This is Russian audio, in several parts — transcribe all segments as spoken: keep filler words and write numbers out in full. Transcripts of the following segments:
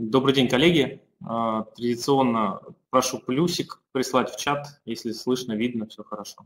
Добрый день, коллеги. А, Традиционно прошу плюсик прислать в чат, если слышно, видно, все хорошо.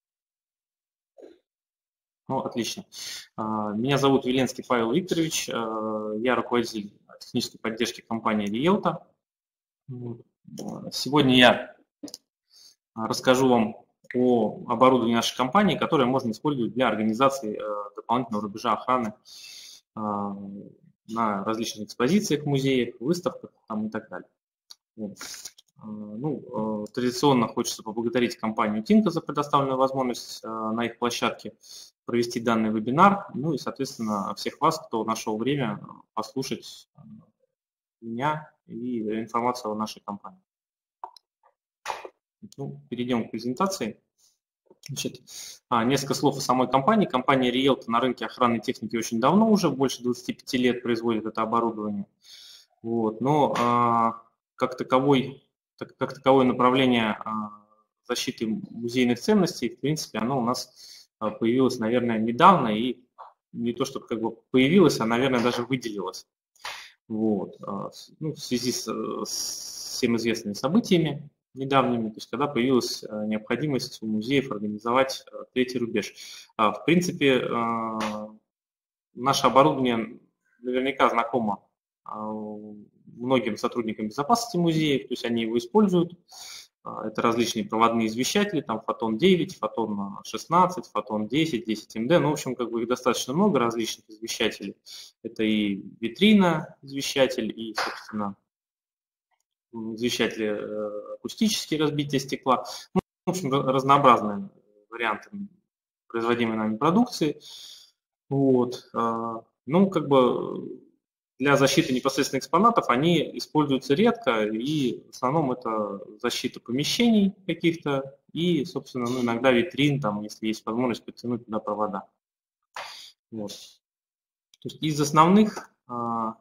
Ну, отлично. А, Меня зовут Веленский Павел Викторович. а, Я руководитель технической поддержки компании Rielto. Вот. А, Сегодня я расскажу вам о оборудовании нашей компании, которое можно использовать для организации а, дополнительного рубежа охраны а, на различных экспозициях, музеях, выставках там, и так далее. Вот. А, Ну, э, традиционно хочется поблагодарить компанию Тинко за предоставленную возможность э, на их площадке провести данный вебинар, ну и, соответственно, всех вас, кто нашел время послушать э, меня и информацию о нашей компании. Ну, перейдем к презентации. Значит, а, несколько слов о самой компании. Компания Rielto на рынке охранной техники очень давно уже, больше двадцати пяти лет производит это оборудование. Вот, но а, как таковой как, как таковое направление а, защиты музейных ценностей, в принципе, оно у нас а, появилось, наверное, недавно, и не то, что как бы появилось, а, наверное, даже выделилось. Вот. а, с- ну, в связи с, э, с всем известными событиями недавними, то есть когда появилась а, необходимость у музеев организовать а, третий рубеж. А, В принципе, а, наше оборудование наверняка знакомо а, многим сотрудникам безопасности музеев, то есть они его используют. А, Это различные проводные извещатели, там фотон девять, фотон шестнадцать, фотон десять, десять эм дэ. Ну, в общем, как бы их достаточно много различных извещателей. Это и витрина извещатель, и, собственно, извещатели э, акустические, разбитие стекла. Ну, в общем, разнообразные варианты производимой нами продукции. Вот. а, Ну, как бы для защиты непосредственно экспонатов они используются редко, и в основном это защита помещений каких-то и, собственно, ну, иногда витрин, там, если есть возможность подтянуть туда провода. Вот. То есть из основных а,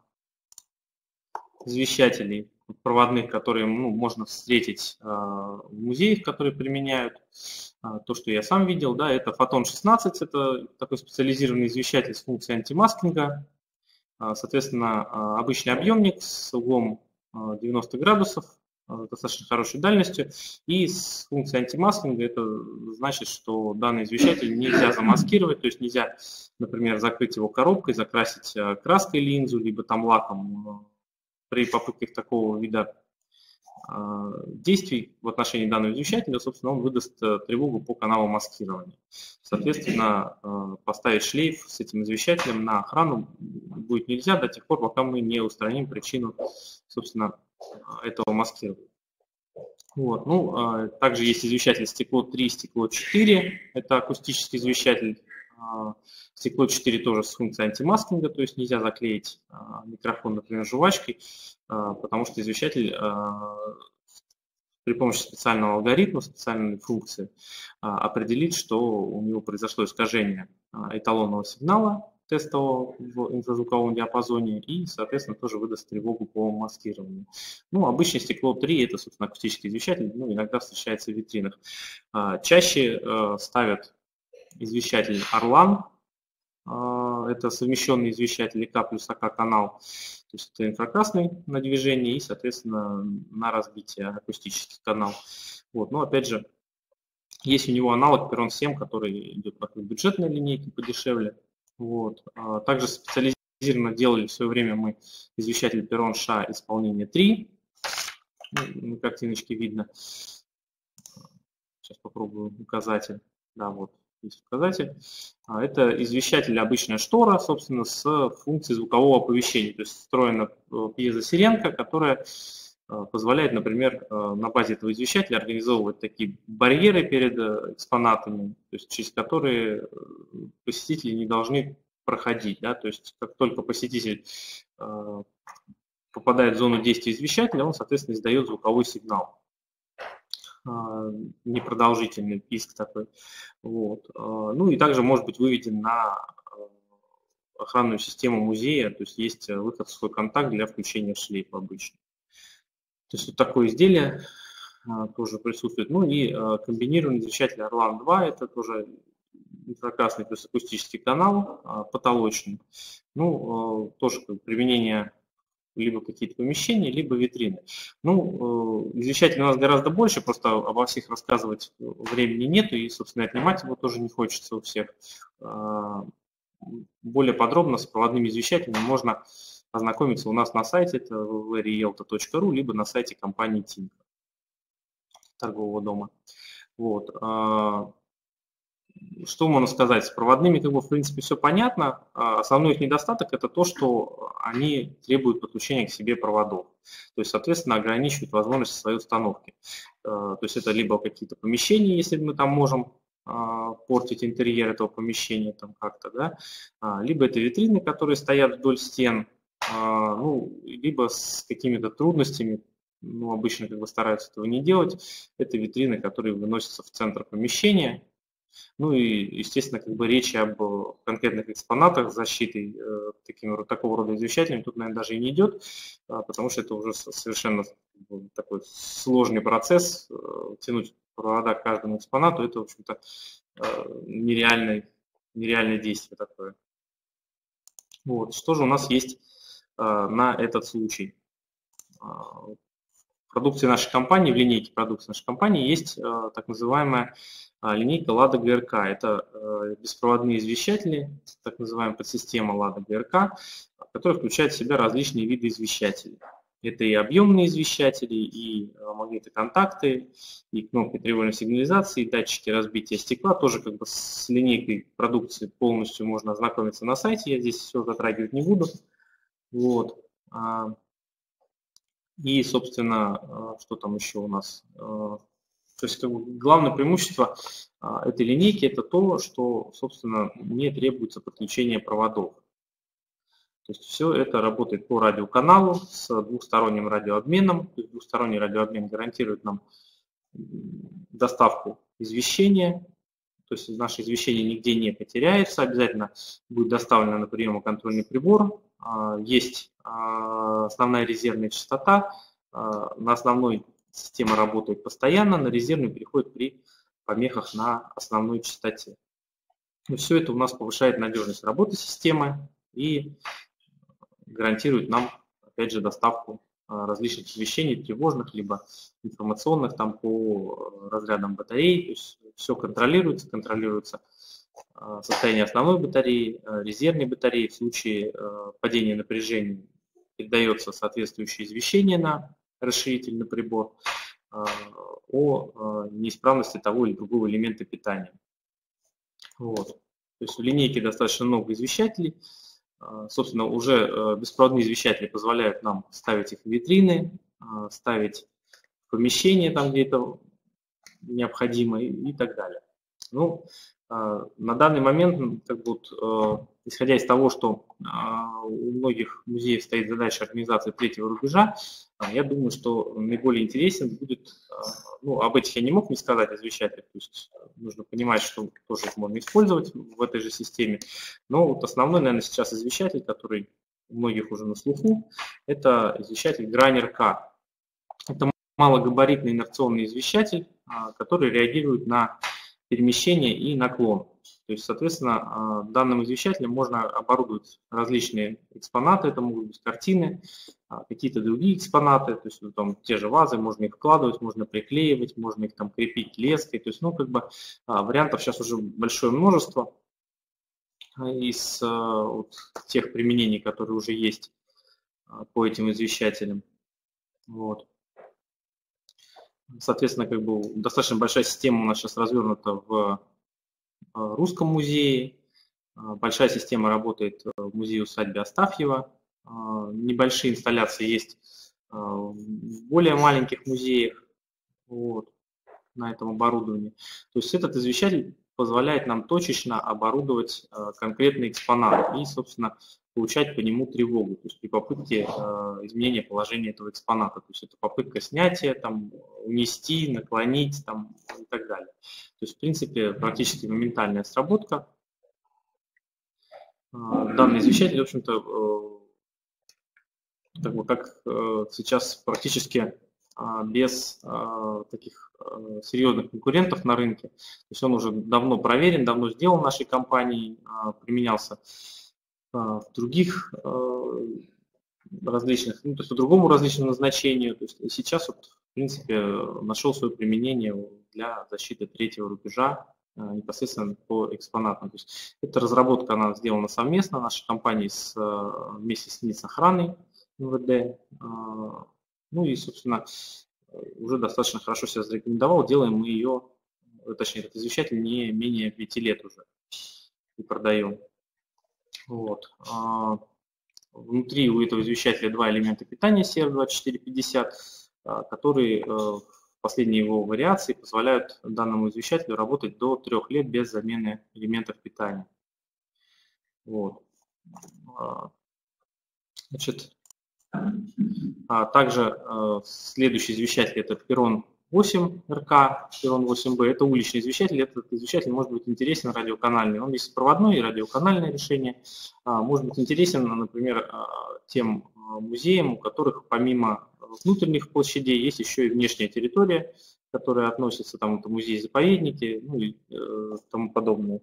извещателей проводных, которые ну, можно встретить а, в музеях, которые применяют, а, то, что я сам видел, да, это фотон шестнадцать, это такой специализированный извещатель с функцией антимаскинга. А, Соответственно, а, обычный объемник с углом а, девяносто градусов, а, достаточно хорошей дальностью, и с функцией антимаскинга это значит, что данный извещатель нельзя замаскировать, то есть нельзя, например, закрыть его коробкой, закрасить а, краской линзу, либо там лаком а, при попытках такого вида а, действий в отношении данного извещателя, собственно, он выдаст а, тревогу по каналу маскирования. Соответственно, а, поставить шлейф с этим извещателем на охрану будет нельзя до тех пор, пока мы не устраним причину, собственно, этого маскирования. Вот. Ну, а, также есть извещатель стекло три, стекло четыре, это акустический извещатель. А, Стекло четыре тоже с функцией антимаскинга, то есть нельзя заклеить а, микрофон, например, жвачкой, а, потому что извещатель а, при помощи специального алгоритма, специальной функции а, определит, что у него произошло искажение а, эталонного сигнала тестового в инфразвуковом диапазоне и, соответственно, тоже выдаст тревогу по маскированию. Ну, обычно стекло три – это, собственно, акустический извещатель, ну, иногда встречается в витринах. А, Чаще а, ставят извещатель Орлан, а, это совмещенный извещатель ИК плюс АК канал, то есть это инфракрасный на движение и, соответственно, на разбитие акустический канал. Вот. Но опять же, есть у него аналог Перрон семь, который идет по бюджетной линейке подешевле. Вот. А также специализированно делали в свое время мы извещатель Перрон ША исполнение три. Ну, на картиночке видно. Сейчас попробую указатель. Да, вот есть указатель. Это извещатель обычная штора, собственно, с функцией звукового оповещения. То есть встроена пьезосиренка, которая позволяет, например, на базе этого извещателя организовывать такие барьеры перед экспонатами, то есть через которые посетители не должны проходить. Да? То есть как только посетитель попадает в зону действия извещателя, он, соответственно, издает звуковой сигнал. Непродолжительный писк такой. Вот. Ну и также может быть выведен на охранную систему музея, то есть есть выход в свой контакт для включения шлейфа обычно. То есть вот такое изделие тоже присутствует. Ну и комбинированный извещатель Орлан два, это тоже инфракрасный плюс акустический канал, потолочный. Ну, тоже применение либо какие-то помещения, либо витрины. Ну, извещателей у нас гораздо больше, просто обо всех рассказывать времени нету, и, собственно, отнимать его тоже не хочется у всех. Более подробно с проводными извещателями можно ознакомиться у нас на сайте, это дабл ю дабл ю дабл ю точка риэлто точка ру, либо на сайте компании Тинко, торгового дома. Вот. Что можно сказать? С проводными, как бы, в принципе, все понятно. Основной их недостаток – это то, что они требуют подключения к себе проводов. То есть, соответственно, ограничивают возможности своей установки. То есть это либо какие-то помещения, если мы там можем портить интерьер этого помещения там как-то, да, либо это витрины, которые стоят вдоль стен, ну, либо с какими-то трудностями, ну, обычно как бы стараются этого не делать, это витрины, которые выносятся в центр помещения. Ну и, естественно, как бы речи об конкретных экспонатах с защитой э, таким, такого рода извещателями тут, наверное, даже и не идет, а, потому что это уже совершенно такой сложный процесс. Э, тянуть провода к каждому экспонату, это, в общем-то, э, нереальное, нереальное действие такое. Вот. Что же у нас есть э, на этот случай? В продукции нашей компании, в линейке продукции нашей компании есть э, так называемая линейка Lada джи эр кей. Это э, беспроводные извещатели, так называемая подсистема Lada джи эр кей, которая включает в себя различные виды извещателей. Это и объемные извещатели, и магнитоконтакты, и кнопки тревожной сигнализации, и датчики разбития стекла. Тоже как бы с линейкой продукции полностью можно ознакомиться на сайте. Я здесь все затрагивать не буду. Вот. И, собственно, что там еще у нас? То есть, как бы, главное преимущество а, этой линейки – это то, что, собственно, не требуется подключение проводов. То есть все это работает по радиоканалу с двухсторонним радиообменом. То есть двухсторонний радиообмен гарантирует нам доставку извещения. То есть наше извещение нигде не потеряется. Обязательно будет доставлено на приемо-контрольный прибор. А, есть а, основная резервная частота. А, на основной система работает постоянно, на резервную переходит при помехах на основной частоте. И все это у нас повышает надежность работы системы и гарантирует нам, опять же, доставку различных извещений, тревожных, либо информационных там по разрядам батареи. То есть все контролируется, контролируется состояние основной батареи, резервной батареи. В случае падения напряжения передается соответствующее извещение на расширительный прибор о неисправности того или другого элемента питания. Вот. То есть в линейке достаточно много извещателей. Собственно, уже беспроводные извещатели позволяют нам ставить их в витрины, ставить в помещения там, где это необходимо, и так далее. Ну, на данный момент, как бы, вот, исходя из того, что у многих музеев стоит задача организации третьего рубежа, я думаю, что наиболее интересен будет, ну, об этих я не мог не сказать, извещателях, то есть нужно понимать, что тоже их можно использовать в этой же системе, но вот основной, наверное, сейчас извещатель, который у многих уже на слуху, это извещатель Granier K. Это малогабаритный инерционный извещатель, который реагирует на перемещение и наклон. То есть, соответственно, данным извещателем можно оборудовать различные экспонаты, это могут быть картины, какие-то другие экспонаты, то есть там те же вазы, можно их вкладывать, можно приклеивать, можно их там крепить леской. То есть, ну, как бы вариантов сейчас уже большое множество из вот тех применений, которые уже есть по этим извещателям. Вот. Соответственно, как бы достаточно большая система у нас сейчас развернута в Русском музее. Большая система работает в музее-усадьбе Астафьева. Небольшие инсталляции есть в более маленьких музеях вот, на этом оборудовании. То есть этот извещатель позволяет нам точечно оборудовать конкретный экспонат и, собственно, получать по нему тревогу, то есть при попытке э, изменения положения этого экспоната. То есть это попытка снятия, там, унести, наклонить там, и так далее. То есть, в принципе, практически моментальная сработка. Э, данный извещатель, в общем-то, э, как бы как э, сейчас практически э, без э, таких э, серьезных конкурентов на рынке. То есть он уже давно проверен, давно сделан нашей компанией, э, применялся в других различных, ну, то есть по другому различному назначению. То есть сейчас, вот, в принципе, нашел свое применение для защиты третьего рубежа непосредственно по экспонатам. То есть эта разработка, она сделана совместно нашей компанией с, вместе с Минохраной эм вэ дэ. Ну и, собственно, уже достаточно хорошо себя зарекомендовал. Делаем мы ее, точнее, этот извещатель не менее пяти лет уже и продаем. Вот. Внутри у этого извещателя два элемента питания си эр двадцать четыре пятьдесят, которые в последней его вариации позволяют данному извещателю работать до трех лет без замены элементов питания. Вот. Значит, также следующий извещатель — это Perron восемь эр ка, Perron восемь бэ. Это уличный извещатель. Этот извещатель может быть интересен радиоканальный. Он есть проводное и радиоканальное решение. Может быть интересен, например, тем музеям, у которых помимо внутренних площадей есть еще и внешняя территория, которая относится, там, это музеи-заповедники, ну и э, тому подобное,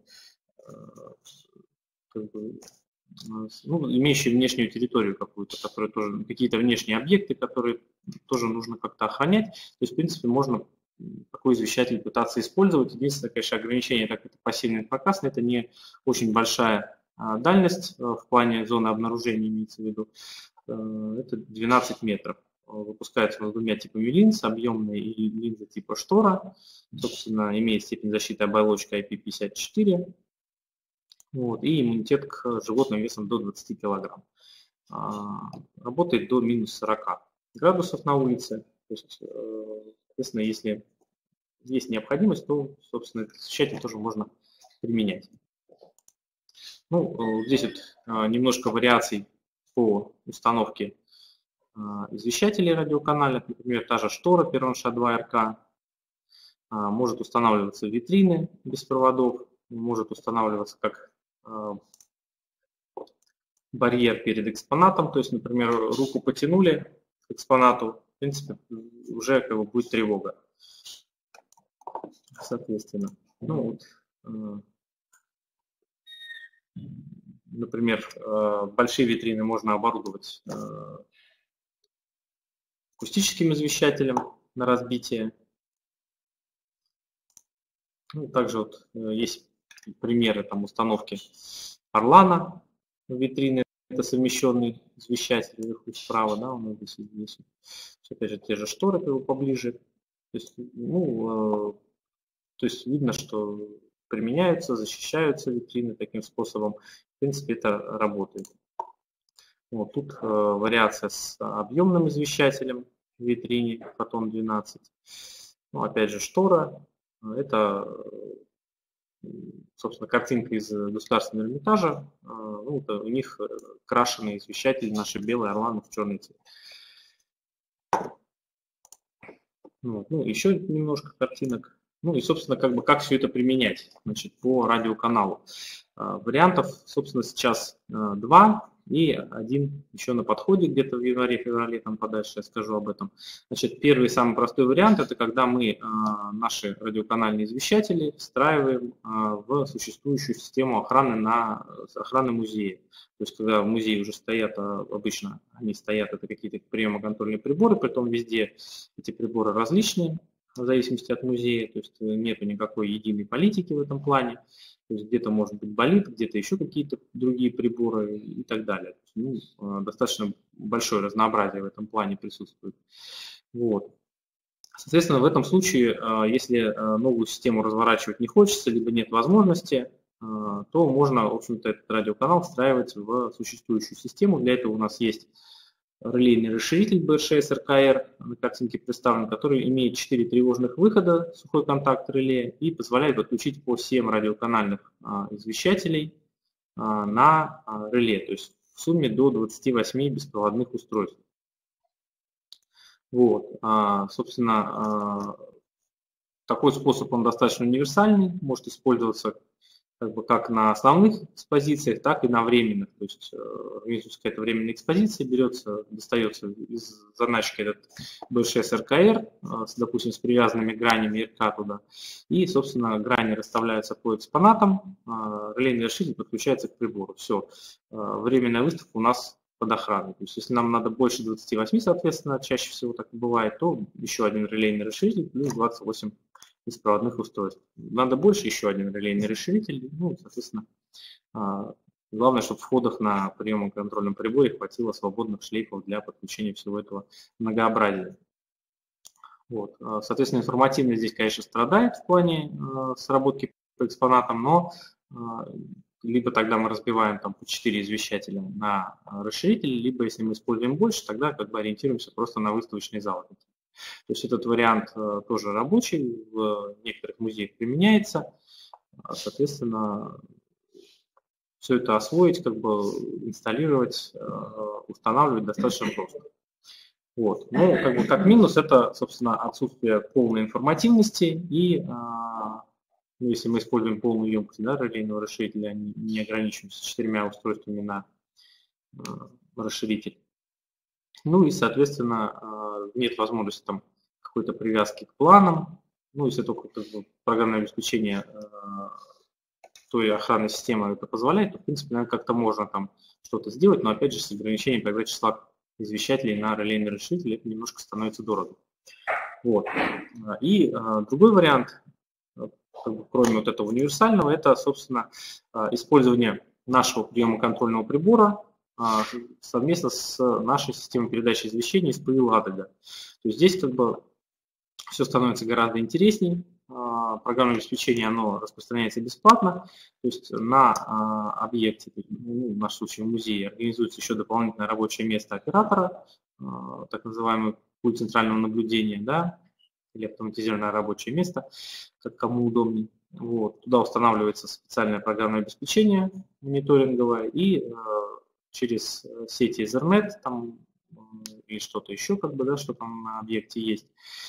как бы, ну, имеющие внешнюю территорию какую-то, которые тоже, какие-то внешние объекты, которые тоже нужно как-то охранять. То есть, в принципе, можно такой извещатель пытаться использовать. Единственное, конечно, ограничение, так это пассивный инфракрасный, это не очень большая а, дальность а, в плане зоны обнаружения, имеется в виду, а, это двенадцать метров. Выпускается с двумя типами линз, объемные и линза типа штора. Собственно, имеет степень защиты оболочка ай пи пятьдесят четыре. Вот, и иммунитет к животным весом до двадцати килограмм. А, работает до минус сорока градусов на улице. То есть, соответственно, если есть необходимость, то, собственно, этот извещатель тоже можно применять. Ну, здесь вот немножко вариаций по установке извещателей радиоканальных. Например, та же штора Perron шэ два эр ка может устанавливаться в витрины без проводов, может устанавливаться как барьер перед экспонатом, то есть, например, руку потянули к экспонату, в принципе, уже как бы будет тревога, соответственно. Ну, вот, например, большие витрины можно оборудовать акустическим извещателем на разбитие. Ну, также вот есть примеры там установки Орлана в витрины. Это совмещенный извещатель вверху справа, да, у нас здесь, здесь. Опять же, те же шторы поближе. То есть, ну, э, то есть видно, что применяются, защищаются витрины таким способом. В принципе, это работает. Вот, тут э, вариация с объемным извещателем в витрине Фотон двенадцать. Ну, опять же, штора. Это, собственно, картинка из Государственного Эрмитажа. Ну, это у них крашеный извещатель, наши белые Орланы в черный цвет. Вот. Ну, еще немножко картинок. Ну и, собственно, как бы как все это применять, значит, по радиоканалу. Вариантов, собственно, сейчас два. И один еще на подходе, где-то в январе-феврале, там подальше я скажу об этом. Значит, первый самый простой вариант — это когда мы э, наши радиоканальные извещатели встраиваем э, в существующую систему охраны на охраны музея. То есть, когда в музее уже стоят, обычно они стоят, это какие-то приемо-контрольные приборы, притом везде эти приборы различные, в зависимости от музея, то есть нет никакой единой политики в этом плане. То есть где-то может быть болит, где-то еще какие-то другие приборы и так далее. Ну, достаточно большое разнообразие в этом плане присутствует. Вот. Соответственно, в этом случае, если новую систему разворачивать не хочется, либо нет возможности, то можно, в общем-то, этот радиоканал встраивать в существующую систему. Для этого у нас есть релейный расширитель би эр шэ эс эр ка эр, на картинке представлен, который имеет четыре тревожных выхода, сухой контакт реле, и позволяет подключить по семь радиоканальных а, извещателей а, на а, реле, то есть в сумме до двадцати восьми беспроводных устройств. Вот, а, собственно, а, такой способ, он достаточно универсальный, может использоваться как бы как на основных экспозициях, так и на временных. То есть организуется какая-то временная экспозиция, берется, достается из заначки этот би эр шэ эс эр ка эр, с, допустим, с привязанными гранями РК туда, и, собственно, грани расставляются по экспонатам, релейный расширитель подключается к прибору. Все, временная выставка у нас под охраной. То есть если нам надо больше двадцати восьми, соответственно, чаще всего так и бывает, то еще один релейный расширитель плюс двадцать восемь беспроводных устройств. Надо больше, еще один релейный расширитель, ну, соответственно, главное, чтобы в входах на прием и контрольном приборе хватило свободных шлейфов для подключения всего этого многообразия. Вот. Соответственно, информативность здесь, конечно, страдает в плане сработки по экспонатам, но либо тогда мы разбиваем там по четыре извещателя на расширители, либо если мы используем больше, тогда как бы ориентируемся просто на выставочный зал. То есть этот вариант тоже рабочий, в некоторых музеях применяется. Соответственно, все это освоить, как бы инсталлировать, устанавливать достаточно просто. Вот. Но как бы как минус это, собственно, отсутствие полной информативности и, ну, если мы используем полную емкость, да, релейного расширителя, не, не ограничиваемся четырьмя устройствами на расширитель. Ну и, соответственно, нет возможности там какой-то привязки к планам, ну, если только как бы, программное обеспечение той охранной системы это позволяет, то, в принципе, наверное, как-то можно там что-то сделать, но, опять же, с ограничением тогда числа извещателей на релейный расширитель это немножко становится дорого. Вот. И а, другой вариант, как бы, кроме вот этого универсального, это, собственно, использование нашего приема контрольного прибора совместно с нашей системой передачи извещений из пэ и Ладога. То есть здесь как бы все становится гораздо интереснее. Программное обеспечение оно распространяется бесплатно. То есть на объекте, ну, в нашем случае в музее, организуется еще дополнительное рабочее место оператора, так называемый пульт центрального наблюдения, да, или автоматизированное рабочее место, как кому удобнее. Вот. Туда устанавливается специальное программное обеспечение мониторинговое, и э, через сети Ethernet там, э, или что-то еще, как бы, да, что там на объекте есть,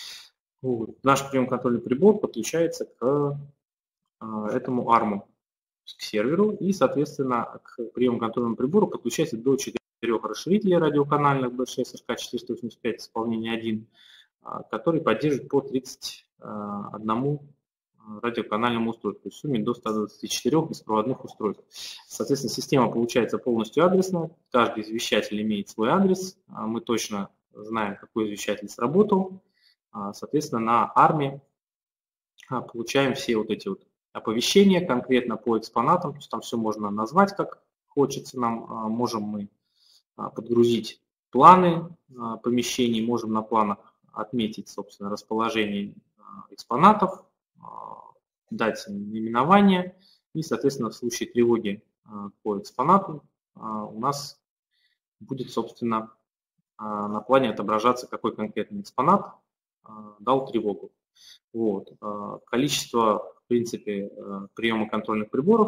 вот. Наш прием-контрольный прибор подключается к э, этому арму, к серверу, и, соответственно, к приему-контрольному прибору подключается до четырех расширителей радиоканальных би шесть эр ка четыреста восемьдесят пять исполнение один, который поддерживает по тридцати одному радиоканальному устройству, в сумме до ста двадцати четырёх беспроводных устройств. Соответственно, система получается полностью адресная, каждый извещатель имеет свой адрес, мы точно знаем, какой извещатель сработал. Соответственно, на арме получаем все вот эти вот оповещения конкретно по экспонатам, то есть там все можно назвать, как хочется нам, можем мы подгрузить планы помещений, можем на планах отметить, собственно, расположение экспонатов, дать наименование, и, соответственно, в случае тревоги по экспонату у нас будет, собственно, на плане отображаться, какой конкретный экспонат дал тревогу. Вот. Количество, в принципе, приема контрольных приборов,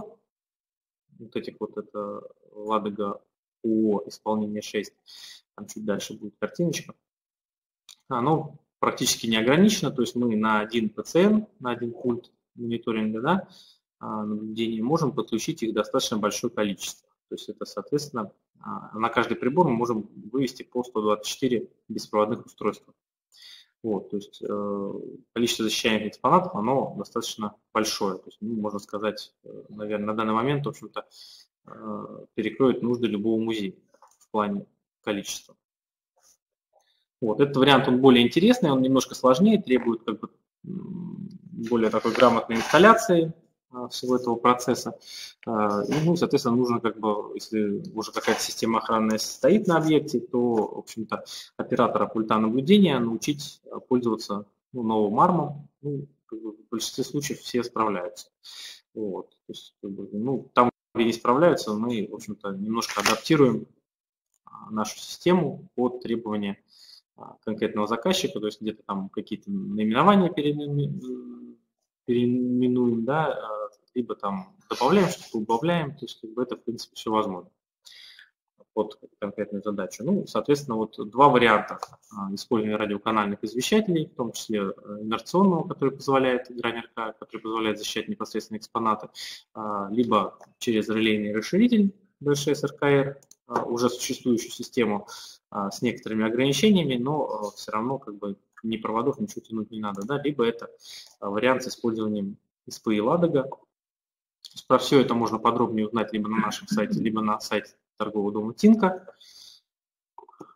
вот этих вот, это Ладога ООО исполнение шесть, там чуть дальше будет картиночка, оно практически не ограничено, то есть мы на один пэ цэ эн, на один пульт мониторинга, да, наблюдения можем подключить их достаточно большое количество. То есть это, соответственно, на каждый прибор мы можем вывести по сто двадцать четыре беспроводных устройства. Вот, то есть э, количество защищаемых экспонатов, оно достаточно большое. То есть, ну, можно сказать, наверное, на данный момент, в общем-то, э, перекроет нужды любого музея в плане количества. Вот, этот вариант, он более интересный, он немножко сложнее, требует как бы более такой грамотной инсталляции всего этого процесса. Ну, соответственно, нужно как бы, если уже какая-то система охранная стоит на объекте, то, в общем-то, оператора пульта наблюдения научить пользоваться, ну, новым армом. Ну, как бы в большинстве случаев все справляются. Вот. То есть, как бы, ну, там, где не справляются, мы, в общем-то, немножко адаптируем нашу систему под требования конкретного заказчика, то есть где-то там какие-то наименования переименуем, переименуем, да, либо там добавляем что-то, убавляем, то есть как бы это, в принципе, все возможно под конкретную задачу. Ну, соответственно, вот два варианта использования радиоканальных извещателей, в том числе инерционного, который позволяет грань эр ка, который позволяет защищать непосредственно экспонаты, либо через релейный расширитель би шесть эр ка эр, уже существующую систему с некоторыми ограничениями, но все равно как бы ни проводов, ничего тянуть не надо, да, либо это вариант с использованием эс пэ и Ладога. Про все это можно подробнее узнать либо на нашем сайте, либо на сайте торгового дома Тинка.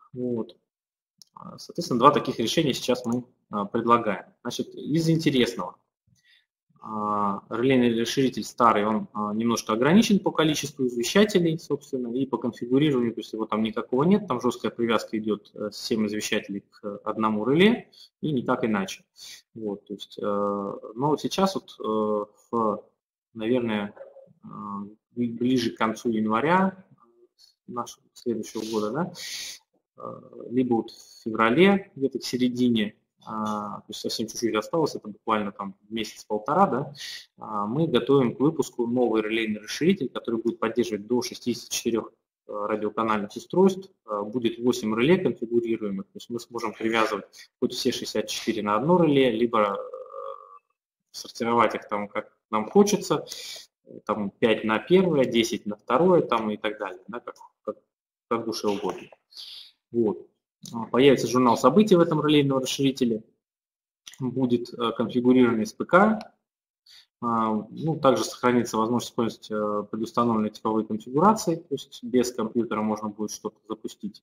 Вот. Соответственно, два таких решения сейчас мы предлагаем. Значит, из интересного. Релейный расширитель старый, он немножко ограничен по количеству извещателей, собственно, и по конфигурированию, то есть его там никакого нет, там жесткая привязка идет с семь извещателей к одному реле и никак иначе. Вот, то есть, но сейчас вот, в, наверное, ближе к концу января нашего следующего года, да, либо вот в феврале, где-то к середине, то есть совсем чуть-чуть осталось, это буквально там месяц-полтора, да, мы готовим к выпуску новый релейный расширитель, который будет поддерживать до шестидесяти четырёх радиоканальных устройств, будет восемь реле конфигурируемых, то есть мы сможем привязывать хоть все шестьдесят четыре на одно реле, либо сортировать их там как нам хочется, там пять на первое, десять на второе там и так далее, да, как, как, как душе угодно. Вот. Появится журнал событий в этом релейном расширителе, будет конфигурирован с ПК, ну, также сохранится возможность использовать предустановленные типовые конфигурации, то есть без компьютера можно будет что-то запустить.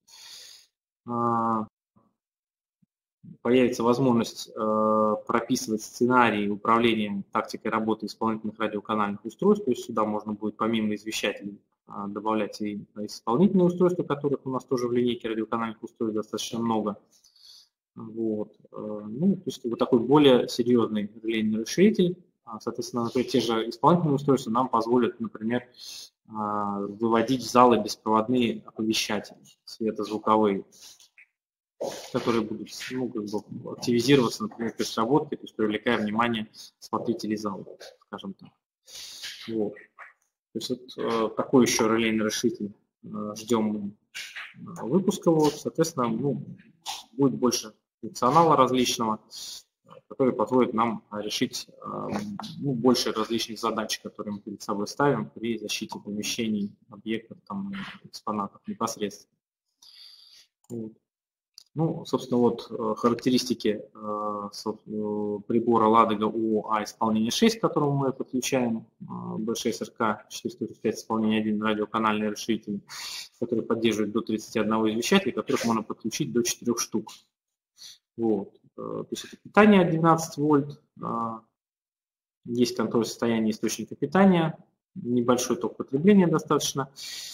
Появится возможность прописывать сценарии управления тактикой работы исполнительных радиоканальных устройств, то есть сюда можно будет помимо извещателей добавлять и исполнительные устройства, которых у нас тоже в линейке радиоканальных устройств достаточно много. Вот. Ну, то есть вот такой более серьезный релейный расширитель. Соответственно, например, те же исполнительные устройства нам позволят, например, выводить в залы беспроводные оповещатели, светозвуковые, которые будут, ну, как бы активизироваться, например, при сработке, то есть привлекая внимание смотрителей зала, скажем так. Вот. То есть вот э, такой еще релейный расширитель э, ждем выпуска. Вот, соответственно, ну, будет больше функционала различного, который позволит нам решить э, ну, больше различных задач, которые мы перед собой ставим при защите помещений, объектов, там, экспонатов непосредственно. Вот. Ну, собственно, вот характеристики э, прибора Ладога ООА исполнение шесть, к которому мы подключаем би шесть эр ка четыреста тридцать пять исполнение один радиоканальные расширители, который поддерживает до тридцати одного извещателя, которых можно подключить до четырёх штук. Вот. То есть это питание от двенадцати вольт, есть контроль состояния источника питания, небольшой ток потребления достаточно.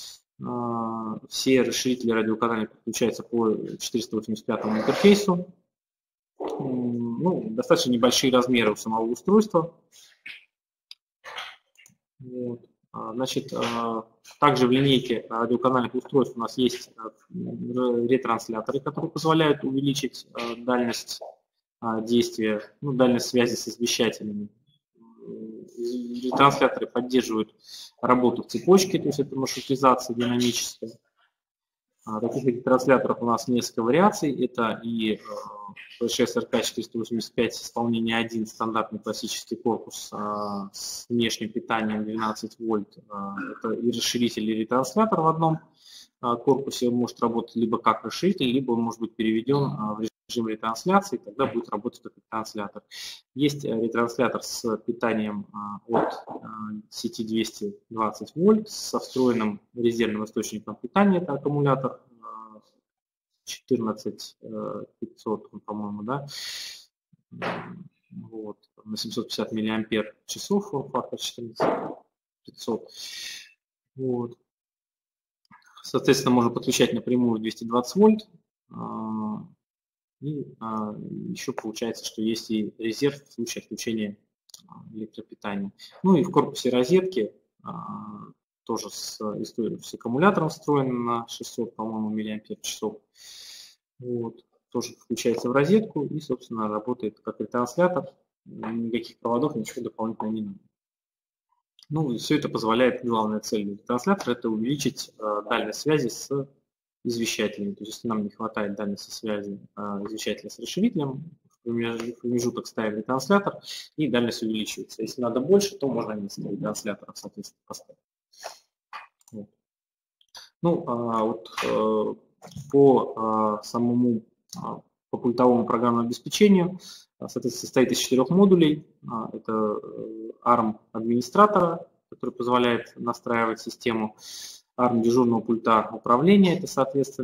Все расширители радиоканала подключаются по четыреста восемьдесят пятому интерфейсу. Ну, достаточно небольшие размеры у самого устройства. Вот. Значит, также в линейке радиоканальных устройств у нас есть ретрансляторы, которые позволяют увеличить дальность действия, ну, дальность связи с извещателями. Ретрансляторы поддерживают работу в цепочке, то есть это маршрутизация динамическая. Таких ретрансляторов у нас несколько вариаций. Это и би шесть эр ка четыреста восемьдесят пять исполнение один, стандартный классический корпус с внешним питанием двенадцать вольт. Это и расширитель, и ретранслятор в одном корпусе. Он может работать либо как расширитель, либо он может быть переведен в режим ретрансляции, тогда будет работать как ретранслятор. Есть ретранслятор с питанием от сети двести двадцать вольт со встроенным резервным источником питания, это аккумулятор четырнадцать пятьсот, по-моему, да, вот, на семьсот пятьдесят миллиампер часов, форм-фактор четырнадцать пятьсот. Вот. Соответственно, можно подключать напрямую двести двадцать вольт. И а, еще получается, что есть и резерв в случае отключения электропитания. Ну и в корпусе розетки а, тоже с, с аккумулятором встроен на шестьсот, по-моему, миллиампер часов. Вот. Тоже включается в розетку и, собственно, работает как ретранслятор. Никаких проводов, ничего дополнительно не надо. Ну и все это позволяет, главная цель ретранслятора — это увеличить а, дальность связи с извещателями. То есть, если нам не хватает дальности связи а, извещателя с расширителем, в промежуток ставим ретранслятор, и дальность увеличивается. Если надо больше, то можно несколько ретрансляторов, соответственно, поставить. Вот. Ну, а, вот а, по а, самому а, по пультовому программному обеспечению, а, соответственно, состоит из четырех модулей. А, это арм администратора, который позволяет настраивать систему, арм дежурного пульта управления, это, соответственно,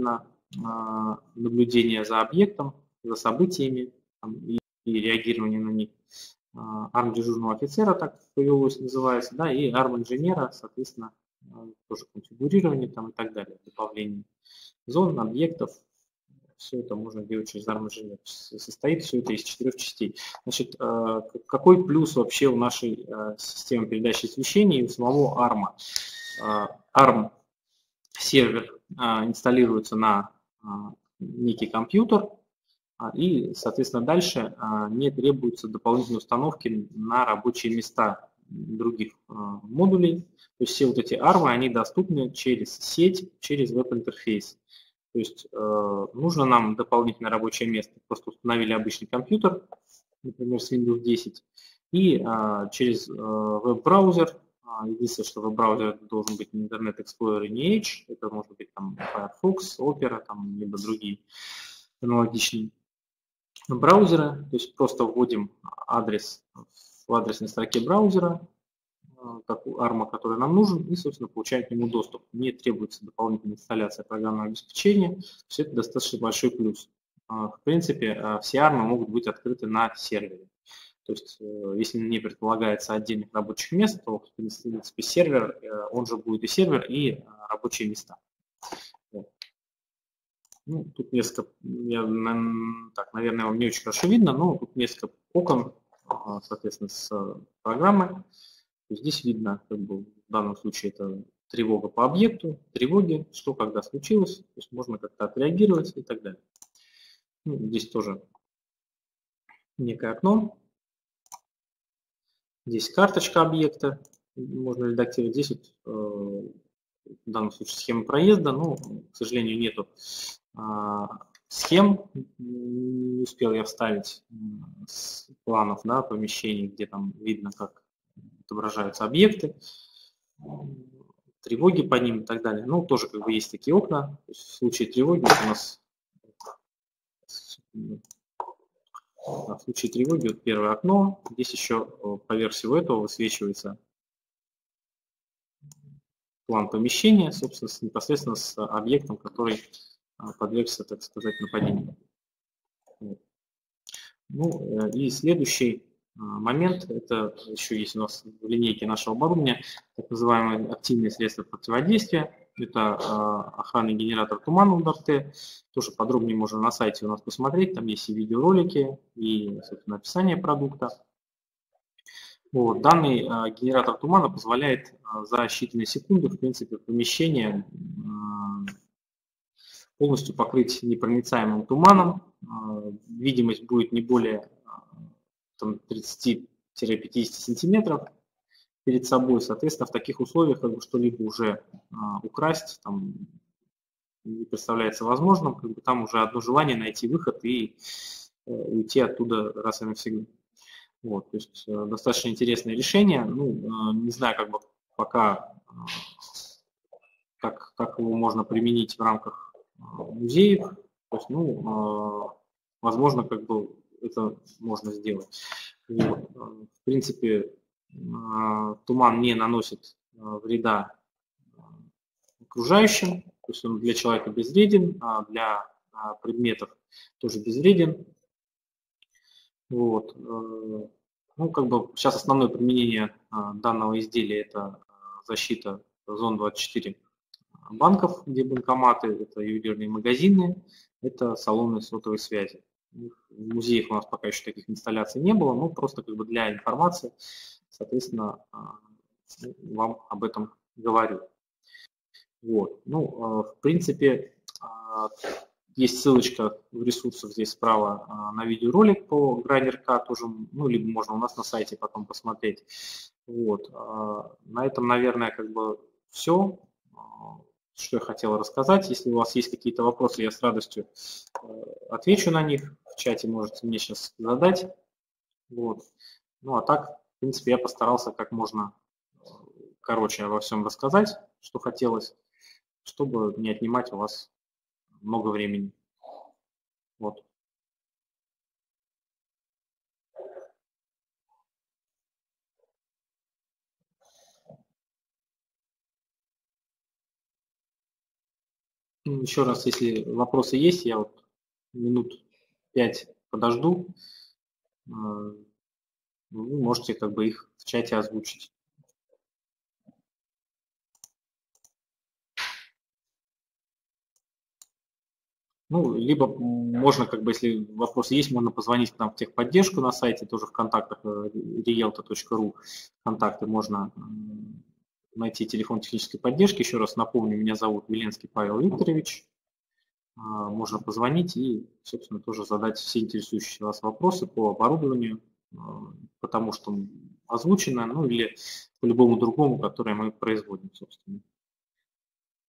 наблюдения за объектом, за событиями там, и, и реагирование на них. арм дежурного офицера, так повелось, называется, да, и арм инженера, соответственно, тоже конфигурирование там и так далее, добавление зон, объектов. Все это можно делать через арм инженер. Состоит все это из четырех частей. Значит, какой плюс вообще у нашей системы передачи освещения и у самого арма? арм сервер инсталируется на некий компьютер, и, соответственно, дальше не требуются дополнительные установки на рабочие места других модулей. То есть все вот эти армы, они доступны через сеть, через веб-интерфейс. То есть нужно нам дополнительное рабочее место. Просто установили обычный компьютер, например, с Windows десять, и через веб-браузер. Единственное, что веб-браузер должен быть не Internet Explorer и не Edge, это может быть там Firefox, Opera, там, либо другие аналогичные браузера. То есть просто вводим адрес в адресной строке браузера, такую арма, который нам нужен, и, собственно, получаем к нему доступ. Не требуется дополнительная инсталляция программного обеспечения. Все это достаточно большой плюс. В принципе, все армы могут быть открыты на сервере. То есть, если не предполагается отдельных рабочих мест, то, в принципе, сервер, он же будет и сервер, и рабочие места. Вот. Ну, тут несколько, я, так, наверное, вам не очень хорошо видно, но тут несколько окон, соответственно, с программой. Здесь видно, как бы, в данном случае это тревога по объекту, тревоги, что когда случилось, то есть можно как-то отреагировать и так далее. Ну, здесь тоже некое окно. Здесь карточка объекта, можно редактировать. Здесь вот, э, в данном случае схема проезда, но, к сожалению, нету э, схем, не успел я вставить э, с планов, да, помещений, где там видно, как отображаются объекты, тревоги по ним и так далее. Ну, тоже как бы есть такие окна. В случае тревоги у нас в случае тревоги вот первое окно. Здесь еще поверх всего этого высвечивается план помещения, собственно, с, непосредственно с объектом, который подвергся, так сказать, нападению. Ну и следующий момент, это еще есть у нас в линейке нашего оборудования, так называемые активные средства противодействия. Это охранный генератор тумана УДАРТ. Тоже подробнее можно на сайте у нас посмотреть. Там есть и видеоролики, и, собственно, описание продукта. Вот. Данный генератор тумана позволяет за считанные секунды, в принципе, помещение полностью покрыть непроницаемым туманом. Видимость будет не более тридцати-пятидесяти сантиметров перед собой. Соответственно, в таких условиях как бы что-либо уже а, украсть там, не представляется возможным. Как бы там уже одно желание найти выход и э, уйти оттуда раз и навсегда. Вот, то есть э, достаточно интересное решение. Ну, э, не знаю, как бы пока э, как, как его можно применить в рамках э, музеев. То есть, ну, э, возможно, как бы это можно сделать. Вот. В принципе, туман не наносит вреда окружающим, то есть он для человека безвреден, а для предметов тоже безвреден. Вот. Ну, как бы сейчас основное применение данного изделия – это защита зон двадцать четыре банков, где банкоматы, это ювелирные магазины, это салоны сотовой связи. В музеях у нас пока еще таких инсталляций не было, но просто как бы для информации, соответственно, вам об этом говорю. Вот. Ну, в принципе, есть ссылочка в ресурсах здесь справа на видеоролик по Grindr-K тоже, ну, либо можно у нас на сайте потом посмотреть. Вот. На этом, наверное, как бы все, что я хотел рассказать. Если у вас есть какие-то вопросы, я с радостью отвечу на них. В чате можете мне сейчас задать. Вот. Ну, а так, в принципе, я постарался как можно короче обо всем рассказать, что хотелось, чтобы не отнимать у вас много времени. Вот. Еще раз, если вопросы есть, я вот минут пять подожду. Вы можете как бы их в чате озвучить. Ну, либо можно, как бы, если вопросы есть, можно позвонить к нам в техподдержку на сайте, тоже в контактах риэлто точка ру, контакты можно найти, телефон технической поддержки. Еще раз напомню, меня зовут Веленский Павел Викторович. Можно позвонить и, собственно, тоже задать все интересующие вас вопросы по оборудованию, потому что озвучено, ну или по любому другому, которое мы производим, собственно.